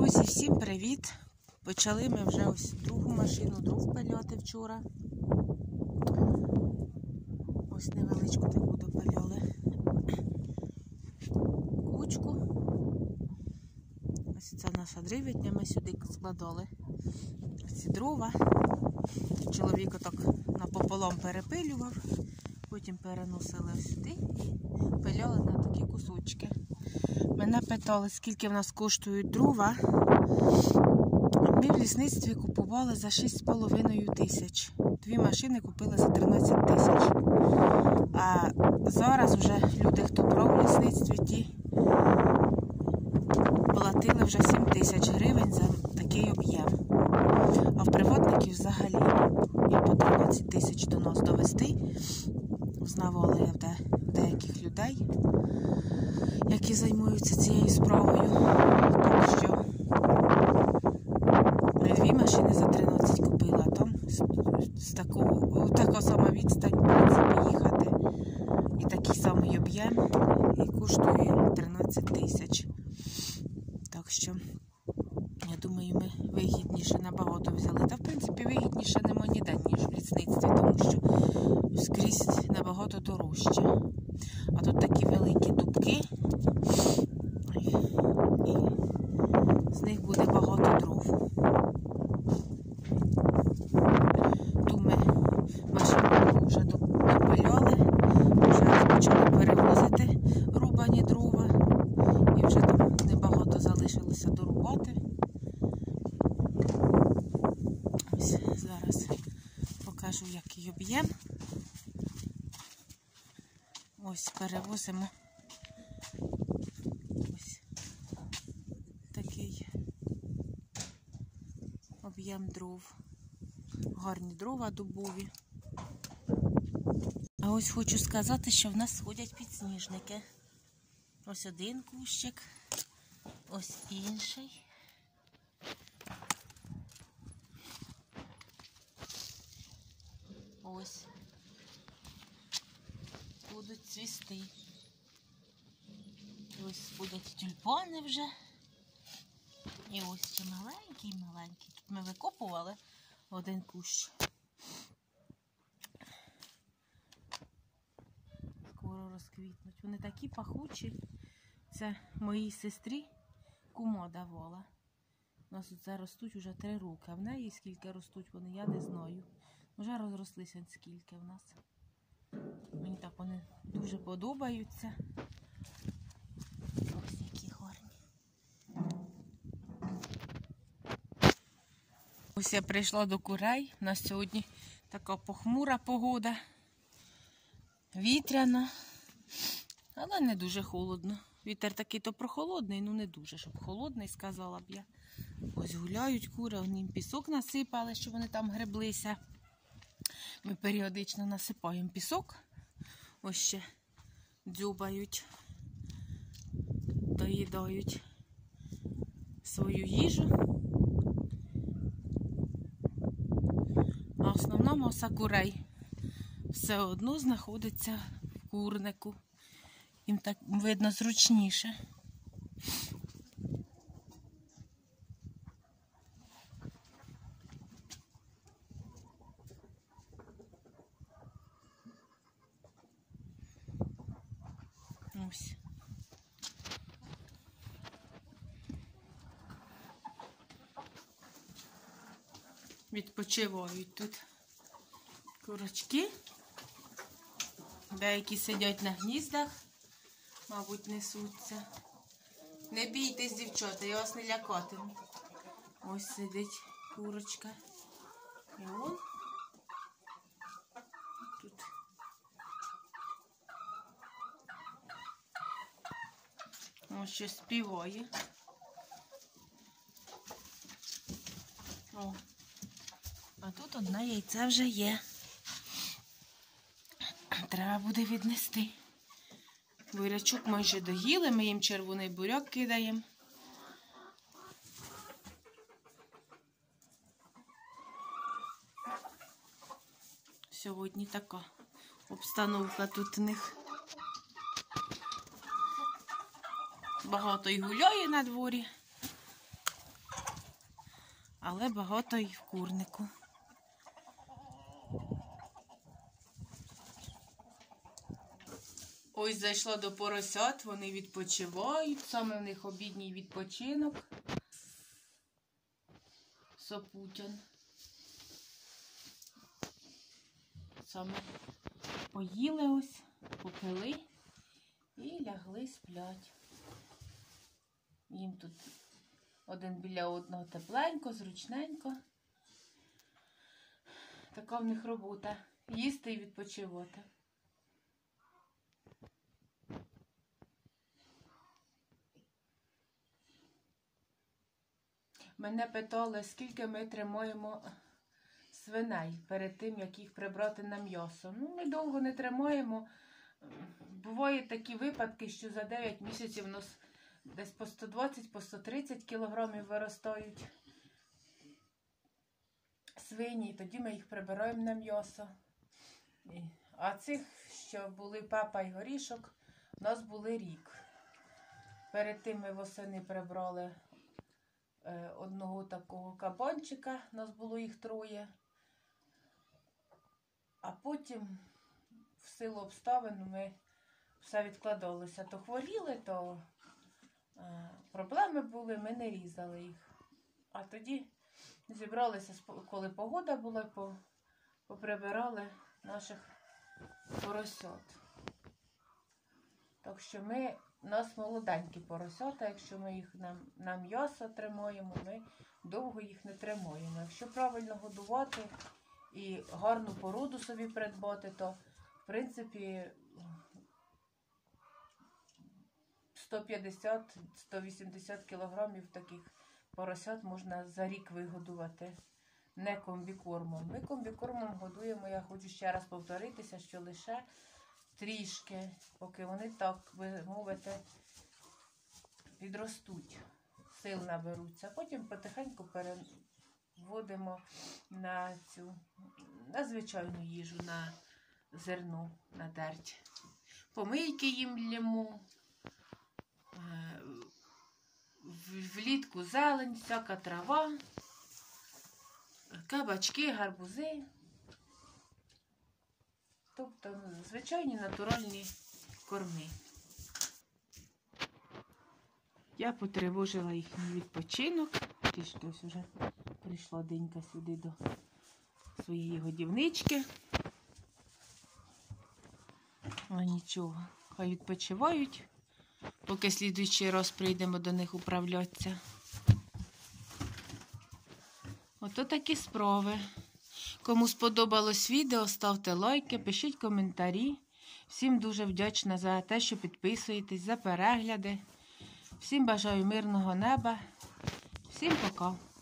Друзі, всім привіт! Почали ми вже ось другу машину дров пиляти вчора. Ось невеличку таку допиляли кучку. Ось це наша дрівітня, ми сюди складали ці дрова. Чоловік отак напополам перепилював, потім переносили сюди і пиляли на такі кусочки. Мене питали, скільки в нас коштують дрова. Ми в лісництві купували за 6,5 тисяч. Дві машини купили за 13 тисяч. А зараз вже люди, хто брав в лісництві, ті платили вже 7 тисяч гривень за такий об'єм. А в приватників взагалі і по 13 тисяч до нас довести. Знавала я в деяких людей, які займаються цією справою. Так що дві машини за 13 купила, а там така сама відстань, в принципі, їхати. І такий самий об'єм, і коштує 13 тисяч. Так що, я думаю, ми вигідніше набагато взяли. Та, в принципі, вигідніше нема ніде, ніж в лісництві, тому що скрізь набагато дорожче. А тут такі великі дубки, і з них буде багато дров. Ту ми машину вже допиляли, вже почали перевозити рубані дрова, і вже там небагато залишилося дорубати. Ось зараз покажу, який об'єм. Ось перевозимо ось такий об'єм дров. Гарні дрова дубові. А ось хочу сказати, що в нас ходять підсніжники. Ось один кущик, ось інший. Ось. Будуть цвісти. І ось будуть тюльпани вже. І ось ще маленький. Тут ми викопували один кущ. Скоро розквітнуть. Вони такі пахучі. Це моїй сестрі кума давала. У нас тут ростуть вже 3 роки. А в неї скільки ростуть вони, я не знаю. Вже розрослися скільки в нас. Мені так вони дуже подобаються. Ось які гарні. Ось я прийшла до курей. У нас сьогодні така похмура погода. Вітряна, але не дуже холодно. Вітер такий то прохолодний, ну не дуже, щоб холодний, сказала б я. Ось гуляють кури, їм пісок насипали, щоб вони там греблися. Ми періодично насипаємо пісок. Ось ще дзьобають, доїдають свою їжу. А основна маса курей все одно знаходиться в курнику. Їм так видно зручніше. Ось. Відпочивають тут курочки. Деякі сидять на гніздах, мабуть, несуться. Не бійтесь, дівчата, я вас не лякатиму. Ось сидить курочка. І он тут. Ось щось співає. О, а тут одне яйце вже є. Треба буде віднести. Бурячок майже доїли, ми їм червоний буряк кидаємо. Сьогодні така обстановка тут у них. Багато й гуляє на дворі. але багато і в курнику. Ось зайшла до поросят, вони відпочивають, саме в них обідній відпочинок. Сопутян. Саме поїли ось, попили і лягли сплять. Їм тут один біля одного тепленько, зручненько. Така в них робота. Їсти і відпочивати. Мене питали, скільки ми тримаємо свиней перед тим, як їх прибрати на м'ясо. Ну, ми довго не тримаємо. Бувають такі випадки, що за 9 місяців у нас десь по 120, по 130 кілограмів виростають свині, і тоді ми їх прибираємо на м'ясо. А цих, що були Пепа і Горішок, у нас були рік. Перед тим ми восени прибрали одного такого кабанчика, у нас було їх 3. А потім, в силу обставин, ми все відкладалося. То хворіли, то проблеми були, ми не різали їх. А тоді зібралися, коли погода була, поприбирали наших поросят. Так що у нас молоденькі поросята, якщо ми їх на м'ясо тримаємо, ми довго їх не тримаємо. Якщо правильно годувати і гарну породу собі придбати, то, в принципі, 150-180 кілограмів таких поросят можна за рік вигодувати. Не комбікормом. Ми комбікормом годуємо, я хочу ще раз повторитися, що лише трішки, поки вони, так ви мовите, підростуть, сил наберуться. Потім потихеньку переводимо на звичайну їжу, на зерно, на дерть. Помийки їм лємо, влітку зелень, всяка трава, кабачки, гарбузи. Тобто звичайні натуральні корми. Я потривожила їхній відпочинок. Трішки ось вже прийшла Денька сюди до своєї годівнички. А нічого, хай відпочивають, поки слідуючий раз прийдемо до них управлятися. Ото такі справи. Кому сподобалось відео, ставте лайки, пишіть коментарі. Всім дуже вдячна за те, що підписуєтесь, за перегляди. Всім бажаю мирного неба. Всім пока.